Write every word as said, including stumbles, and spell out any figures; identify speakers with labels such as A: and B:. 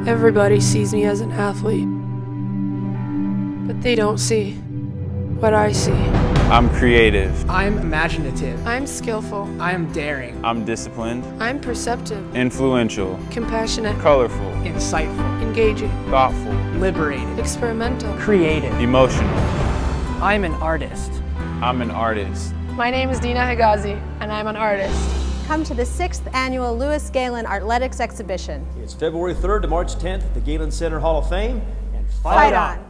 A: Everybody sees me as an athlete, but they don't see what I see.
B: I'm creative.
C: I'm imaginative.
A: I'm skillful.
C: I am daring.
B: I'm disciplined.
A: I'm perceptive.
B: Influential.
A: Compassionate.
B: Colorful.
C: Insightful.
A: Engaging.
B: Thoughtful.
C: Liberated.
A: Experimental.
C: Creative.
B: Emotional.
C: I'm an artist.
B: I'm an artist.
A: My name is Dina Hegazy, and I'm an artist.
D: Come to the sixth Annual Louis Galen Artletics Exhibition.
E: It's February third to March tenth at the Galen Center Hall of Fame. And
D: Fight on!